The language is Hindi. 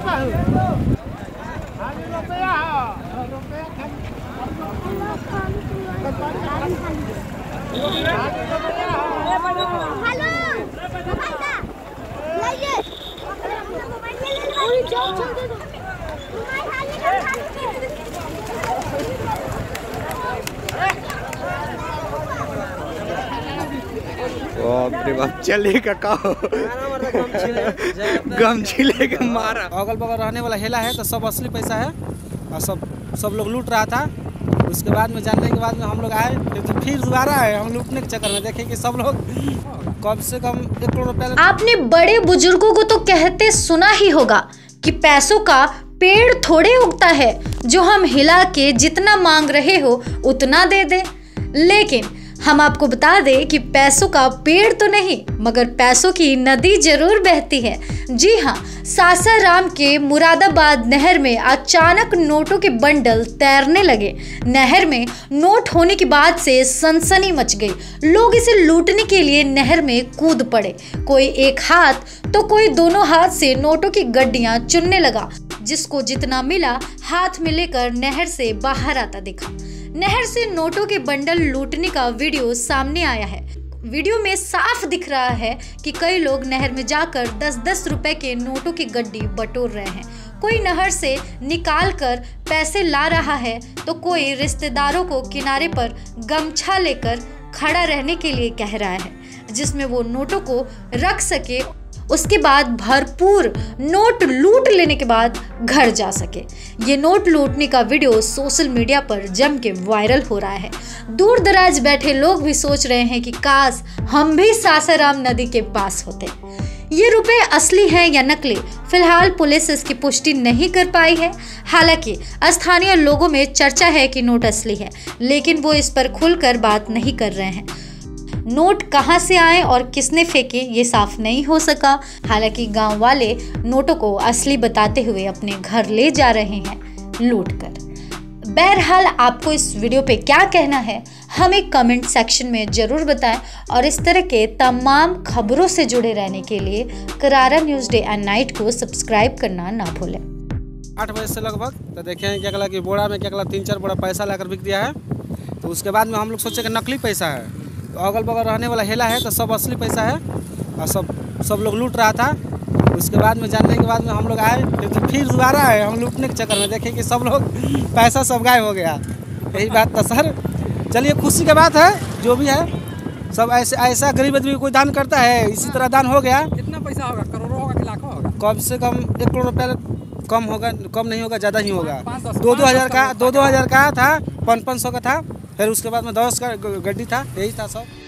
चलेगा कहो गम छिलेगा मारा। अगल बगल रहने वाला हेला है तो सब असली पैसा है और सब लोग लूट रहा था। उसके बाद में जानने के बाद में हम लोग आए तो फिर दोबारा आए हम लूटने के चक्कर में। देखें कि सब लोग कम से कम 1 करोड़ रुपया। आपने बड़े बुजुर्गों को तो कहते सुना ही होगा कि पैसों का पेड़ थोड़े उगता है, जो हम हिला के जितना मांग रहे हो उतना दे दे। लेकिन हम आपको बता दें कि पैसों का पेड़ तो नहीं मगर पैसों की नदी जरूर बहती है। जी हाँ, सासाराम के मुरादाबाद नहर में अचानक नोटों के बंडल तैरने लगे। नहर में नोट होने की बात से सनसनी मच गई। लोग इसे लूटने के लिए नहर में कूद पड़े। कोई एक हाथ तो कोई दोनों हाथ से नोटों की गड्डियां चुनने लगा। जिसको जितना मिला हाथ में लेकर नहर से बाहर आता दिखा। नहर से नोटों के बंडल लूटने का वीडियो सामने आया है। वीडियो में साफ दिख रहा है कि कई लोग नहर में जाकर 10-10 रुपए के नोटों की गड्डी बटोर रहे हैं। कोई नहर से निकाल कर पैसे ला रहा है तो कोई रिश्तेदारों को किनारे पर गमछा लेकर खड़ा रहने के लिए कह रहा है, जिसमें वो नोटों को रख सके, उसके बाद भरपूर नोट लूट लेने के बाद घर जा सके। ये नोट लूटने का वीडियो सोशल मीडिया पर जम के वायरल हो रहा है। दूर दराज बैठे लोग भी सोच रहे हैं कि काश हम भी सासाराम नदी के पास होते। ये रुपए असली हैं या नकली, फिलहाल पुलिस इसकी पुष्टि नहीं कर पाई है। हालांकि स्थानीय लोगों में चर्चा है कि नोट असली है, लेकिन वो इस पर खुलकर बात नहीं कर रहे हैं। नोट कहां से आए और किसने फेंके ये साफ नहीं हो सका। हालांकि गांव वाले नोटों को असली बताते हुए अपने घर ले जा रहे हैं लूटकर। बहरहाल आपको इस वीडियो पे क्या कहना है हमें कमेंट सेक्शन में जरूर बताएं और इस तरह के तमाम खबरों से जुड़े रहने के लिए Karara news day and night को सब्सक्राइब करना ना भूलें। 8 बजे से लगभग तो देखें क्या कला कि बोरा में क्या कला 3-4 बोरा पैसा लाकर बिक दिया है। तो उसके बाद में हम लोग सोचे कि नकली पैसा है। तो अगल बगल रहने वाला हेला है तो सब असली पैसा है और सब लोग लूट रहा था। उसके बाद में जानने के बाद में हम लोग आए तो फिर दोबारा आए हम लूटने के चक्कर में। देखें कि सब लोग पैसा सब गायब हो गया। यही बात था सर। चलिए खुशी की बात है, जो भी है सब ऐसा गरीब आदमी कोई दान करता है, इसी तरह दान हो गया। कितना पैसा होगा? करोड़ों होगा कि लाखों होगा? कम से कम 1 करोड़ रुपया कम होगा, कम नहीं होगा, ज़्यादा ही होगा। 2-2 हज़ार का था, 500 का था, फिर उसके बाद में 10 का गड्डी था, यही था सब।